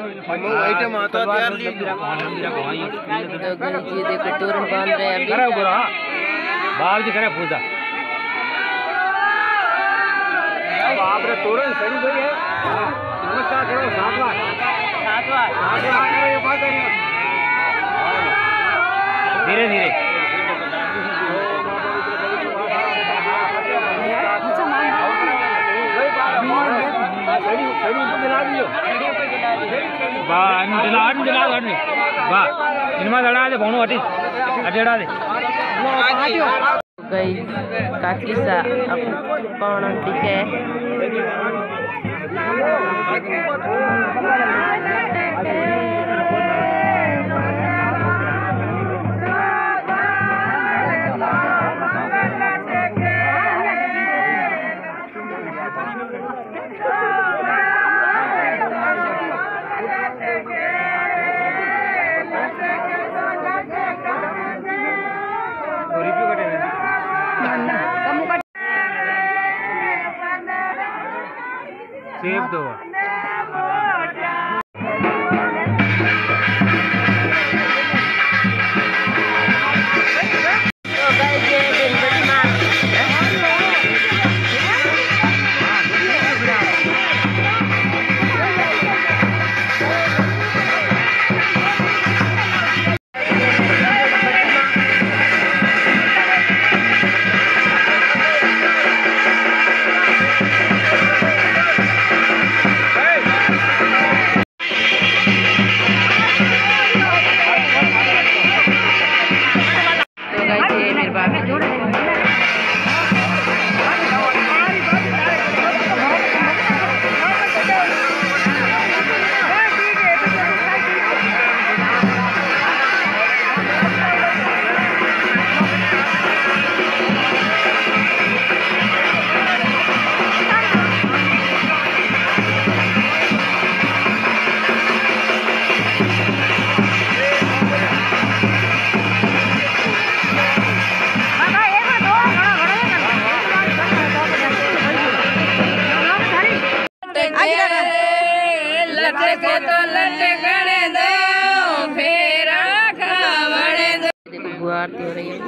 Item आता तैयार लिए ये देखो तोरण बांध रहे हैं अभी। बाप जी करे पूजा बाप रे तोरण सही गई है। नमस्कार करो 7 बार धीरे धीरे गई काकी सा कौन दिखे सेब दो आरती हो रही है।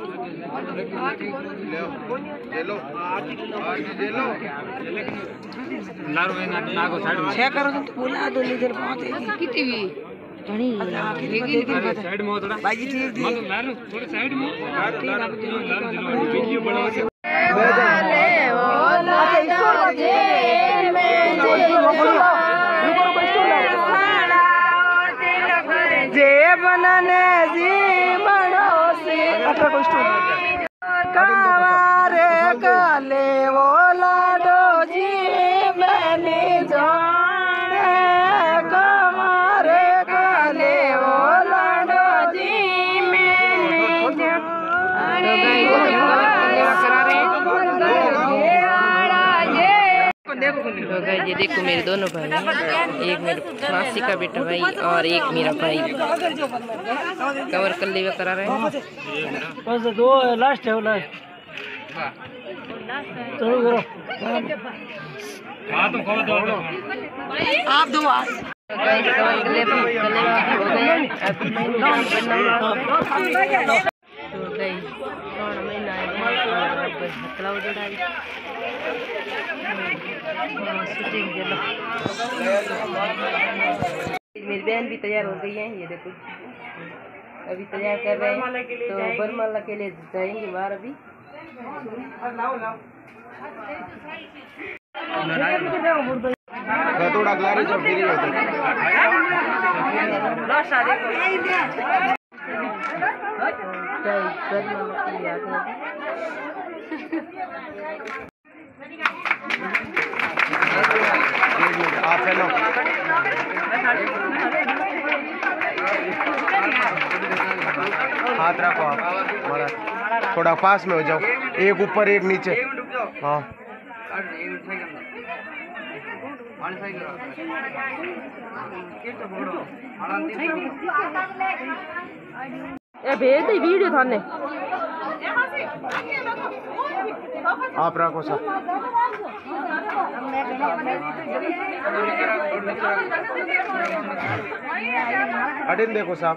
करो तो बोला दो इधर बहुत है कितनी भी घणी साइड में थोड़ा बाजी ठीक थोड़ा साइड में वीडियो बनाओ जे बनने जी कावारे काले वो लाडो जी मैंने जाने कावारे काले वो लाडो जी मैंने ये देखो मेरे दोनों भाई, एक मेरे मासी का बेटा भाई और एक मेरा भाई कवर कर ले करा रहे हैं। बस दो लास्ट है लास्ट चलो आप दो मेरी बहन भी तैयार हो गई है, ये देखो अभी तैयार कर रहे हैं तो बरमाला के लिए जाएंगे बाहर अभी। थोड़ा ग्लारी जो फ्री होती आप चलो हाथ रखो आप थोड़ा पास में हो जाओ, एक ऊपर एक नीचे। हाँ ए भेज दे वीडियो थाने आप रखो सर। अडिन देखो साहब।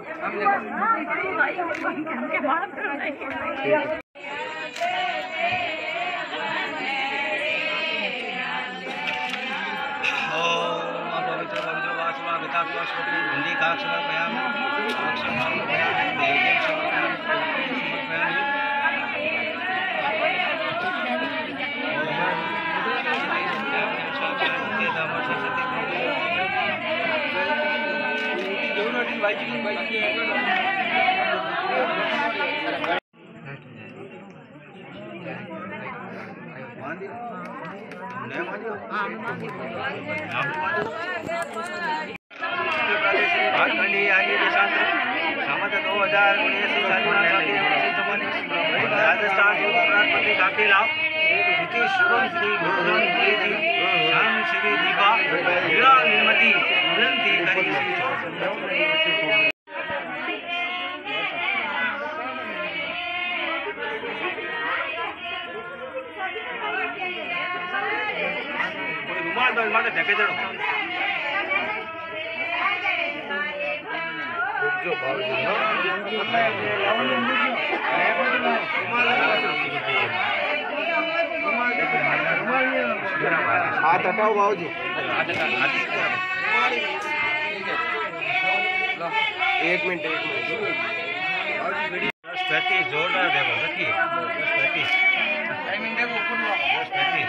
हाथ हटाओ बाबूजी। एक मिनट जोरदार देखो देखिए 35 टाइमिंग देखो 35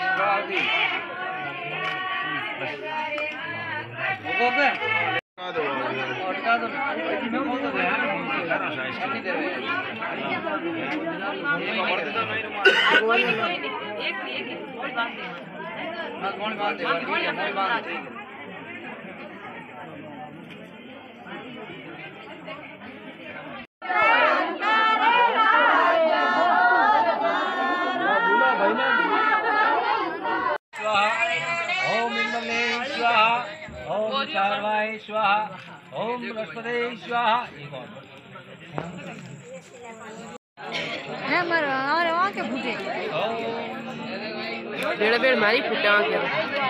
ओम इंद्रले स्वाहा, ओम चार्वाय स्वाहा, ओम बृहस्पते स्वाहा। हमारे वहाँ के फूटे डेढ़ बेड़ मारी फूटे वहाँ के।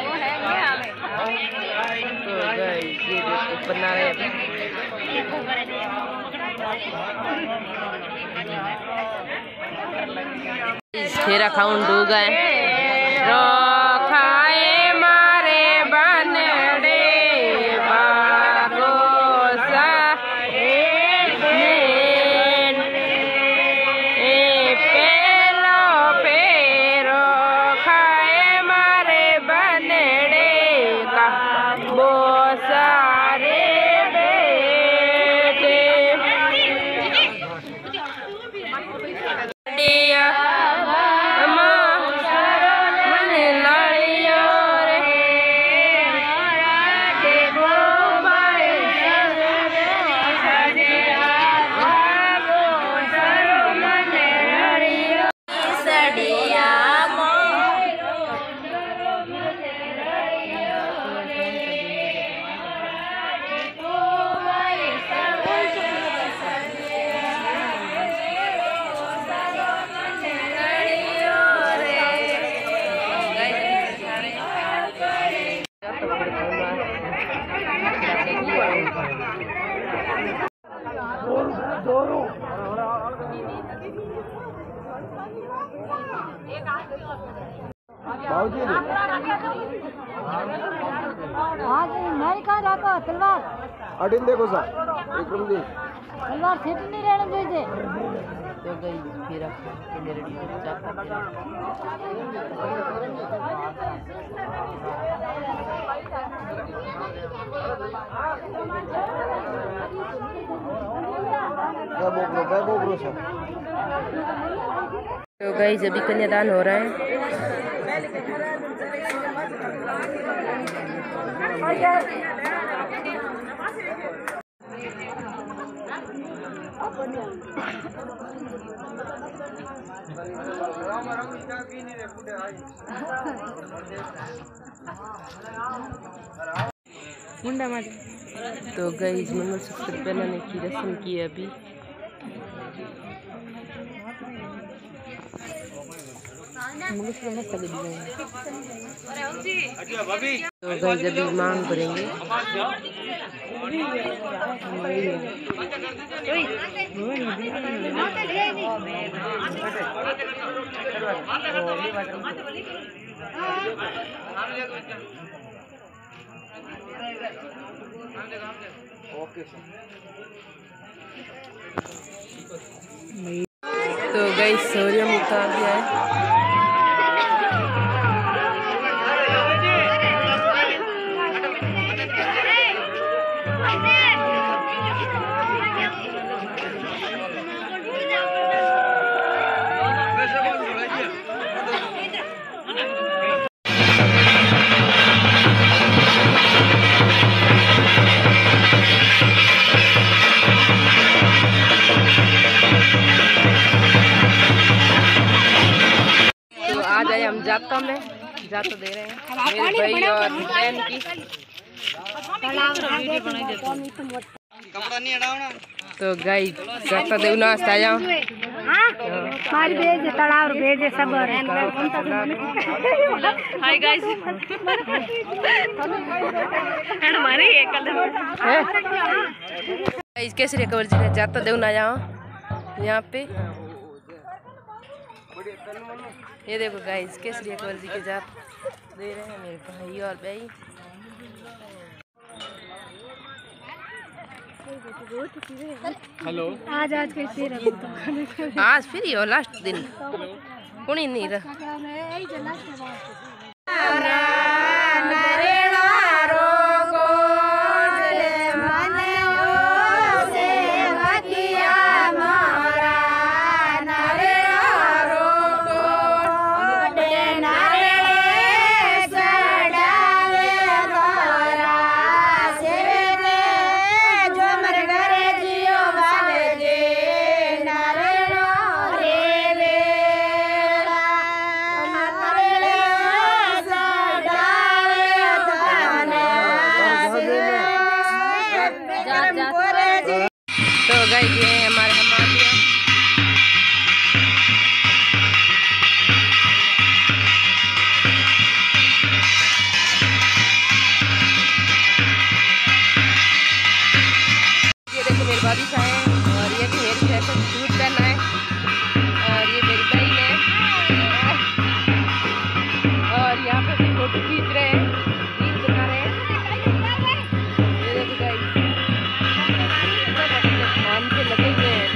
तो गाइस ये देखो बना रहे हैं फेरा खाऊं डू गए खाए मारे बनड़े बागो सा पेलो पेरो खाए मारे बनड़े का बो सारे बेटे मारी कहाँ रखो तलवार अडिन देखो सर एक मिनट तलवार सेट नहीं रहने दीजिए। तो गई फिर मेरे तो गाइस अभी कन्यादान हो रहा है। तो गाइस मंगलसूत्र पहनाने की रस्म की है अभी। तो गाइस अभी मांग करेंगे। तो गाइस सूर्य उतार दिया है। आज आए हम जाता में जाता दे रहे हैं मेरे भाई और बहन की। तो गाइस जाता दे नाश्ता आया मार भेजे तालाब भेजे सब हाय गाइस हमारे ये कलर गाइस केसरी कवर जी जाता दे आया यहाँ पे। ये देखो गाइस केसरी कवर जी के जात दे रहे हैं मेरे भाई और बहन। हेलो आज कैसे आज फिर हो लास्ट दिन कुणी नहीं रहा। तो गाइस ये हमारे हमारे ये देखो मेरे बारिश आए और ये भी मेरी फैशन सूट पहना है और ये मेरी बहन है और यहाँ पे भी फोटो खींच रहे हैं रील बना रहे हैं। ये देखो गाइस मान से लगे हुए हैं।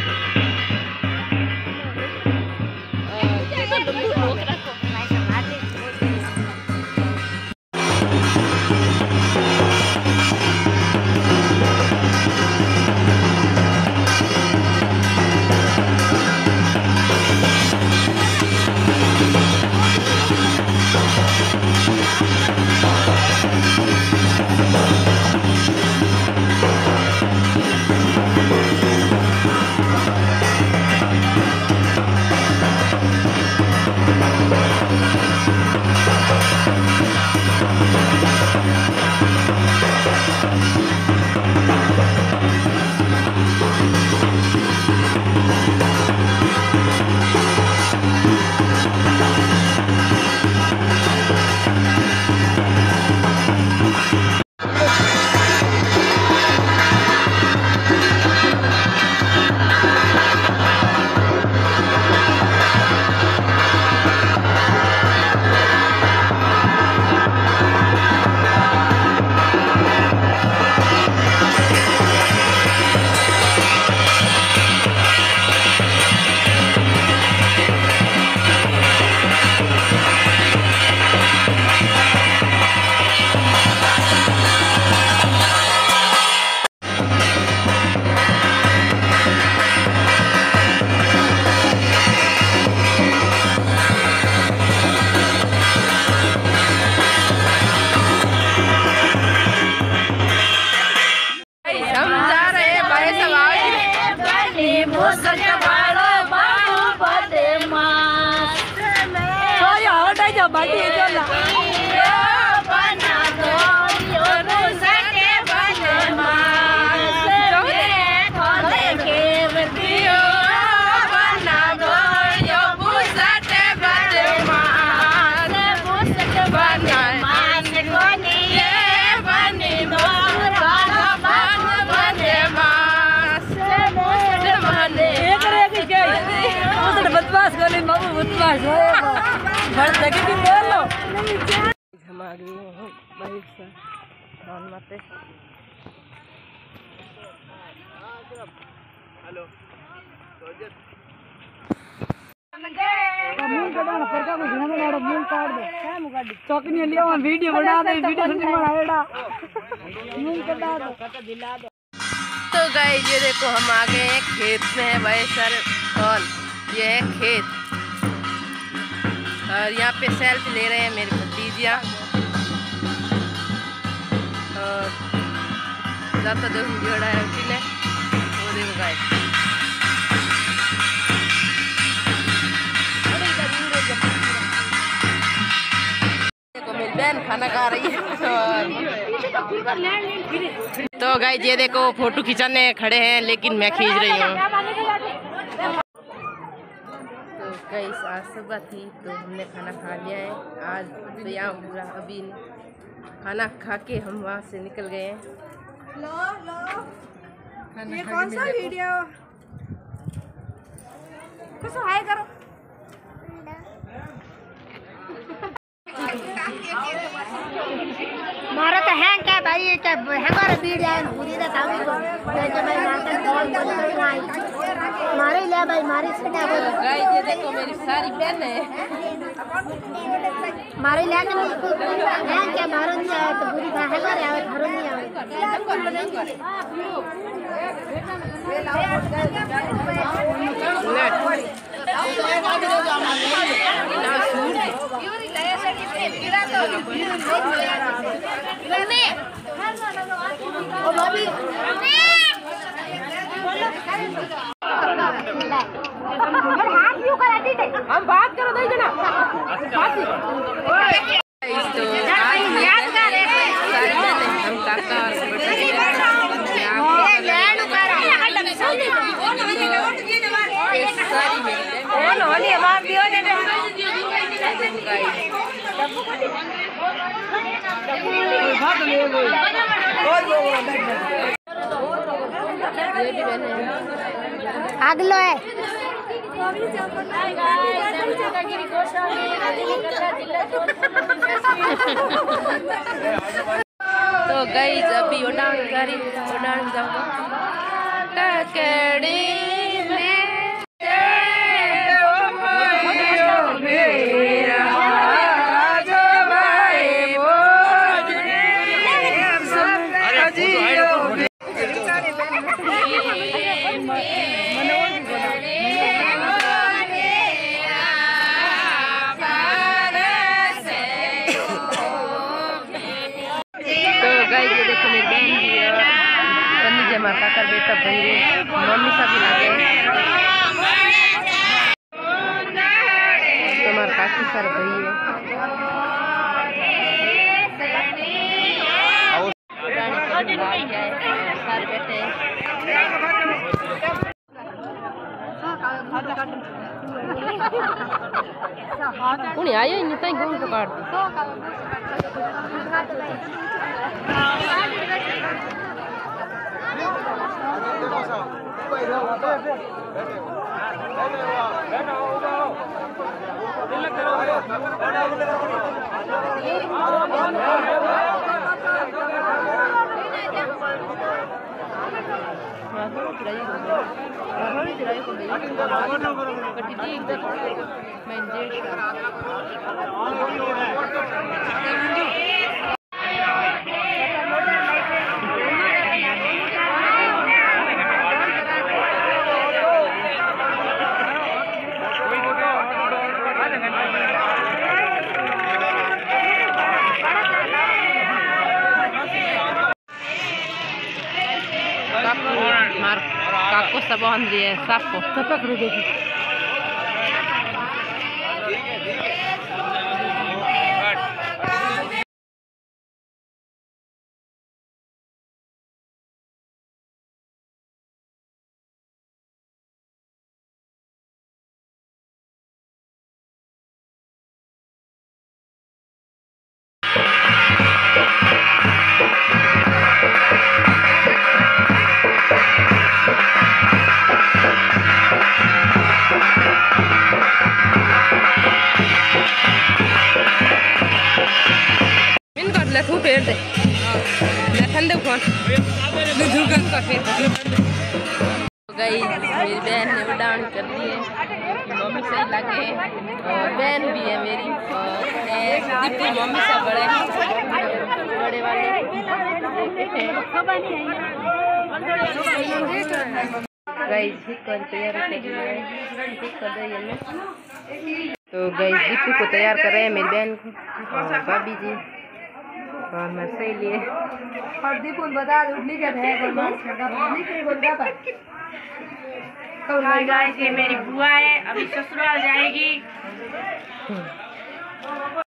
हम आ गए हैं बाइक से धान माते। हेलो चौकनी लिया वीडियो बना दे वीडियो तो गाइस ये देखो हम आ गए हैं खेत में भाई सर, और ये है खेत और यहाँ पे सेल्फी ले रहे हैं मेरे भतीजिया और ज़्यादा जो वीडियो है उसने वो देखो गाइस। देखो मेरी बहन खाना खा रही है तो गाइस ये देखो फोटो खिंचाने खड़े हैं लेकिन मैं खींच रही हूँ। तो गाइस आज सुबह थी तो हमने खाना खा लिया है। आज तो यहाँ पूरा अभी खाना खा के हम वहाँ से निकल गए हैं। ये कौन सा वीडियो कुछ हाय करो। मारा तो है क्या भाई, ये क्या हमारा वीडियो है पूरी ना था जैसे भाई नाटक कॉल कर रही मारे ले भाई मारी से क्या बोल गाइस ये देखो मेरी सारी बहन है मारे ले के है क्या मारो नहीं आया तो पूरी का है मारे आवे घरों नहीं आवे हम बात करो दो जना हम काका अगलो है तो गई अभी उड़ान करी उड़ान जाऊंगा ककड़ी में ये देखो मेरी बहन भी है पन्नी जमा कर बेटा भाई मम्मी सब लगे तुम्हारा काफी सारा भाई है सारे बेटे उन्हें आया ही नहीं तई गोल को काट काको सब अंदर है साफ को देखी ठंडे कौन गई मेरी बहन ने उड़ान कर दी है, मम्मी सही लगे और बहन भी है मेरी और दीपू मम्मी से बड़े वाले गाइस तैयार कर रही है। तो गाइस दीपू को तैयार कर रहे हैं मेरी बहन को और भाभी जी और मैं सही लिए और दीपू बता दो उठली क्या है गाइस ये मेरी बुआ है, अभी ससुराल जाएगी।